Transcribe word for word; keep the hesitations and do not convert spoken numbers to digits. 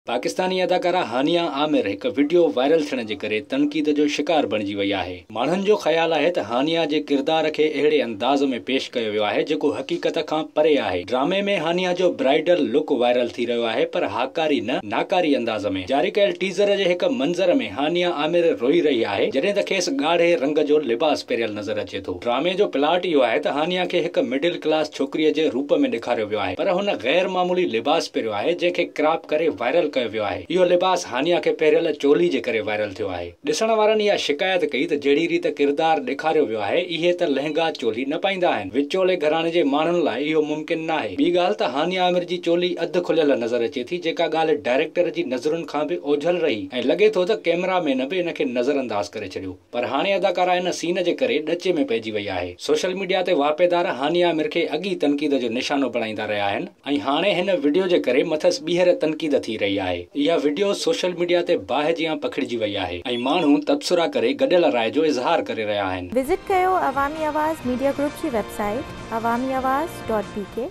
पाकिस्तानी अदाकारा हानिया आमिर एक video viral थियण जे करे तनक़ीद जो शिकार बणिजी वई आहे। माण्हुनि जो ख़्याल आहे त हानिया जे किरदार खे अहिड़े अंदाज़ में पेश कयो वियो आहे जेको हक़ीक़त खां परे आहे। ड्रामे में हानिया जो ब्राइडल लुक वायरल थी रहियो आहे, पर हाकारी न नाकारी अंदाज़ में। जारी कयल टीज़र जे हिक मंज़र में हानिया आमिर रोई रही आहे जॾहिं त खेसि ॻाढ़े रंग जो लिबास पहिरियल नज़र अचे थो। ड्रामे जो प्लॉट इहो आहे त हानिया खे हिक मिडिल क्लास छोकिरीअ जे रूप में ॾेखारियो वियो आहे, पर हुन गैर मामूली लिबास पहिरियो आहे जंहिंखे क्रॉप करे वायरल कयो वियो आहे। इहो लिबास हानिया खे पहिरियल चोली जे करे वायरल थियो आहे। ॾिसण वारनि इहा शिकायत कई त जहिड़ी रीत किरदार ॾेखारियो वियो आहे इहे त लहंगा चोली न पाईंदा आहिनि। विचोले घराणे जे माण्हुनि लाइ इहो मुमकिन न आहे। ॿी ॻाल्हि त हानिया आमिर जी चोली अधु खुलियल नज़र अचे थी, जेका ॻाल्हि डायरेक्टर जी नज़रुनि खां बि ओझल रही ऐं लॻे थो त कैमरामैन बि इन खे नज़रअंदाज करे छॾियो। पर हाणे अदाकारा इन सीन जे करे ॾचे में पइजी वई आहे। सोशल मीडिया ते वापेदार हानिया आमिर खे अॻी तनक़ीद जो निशानो बणाईंदा रहिया आहिनि ऐं हाणे हिन वीडियो जे करे मथसि ॿीहर तनक़ीद थी रही आहे। इहा वीडियो सोशल मीडिया ते बाहि जियां पखिड़िजी वई आहे ऐं माण्हू तबसरा करे गॾियल राय जो इज़हार करे रहिया आहिनि। विज़िट कयो अवामी आवाज़ मीडिया ग्रुप जी वेबसाइट अवामी आवाज़ डॉट पी के।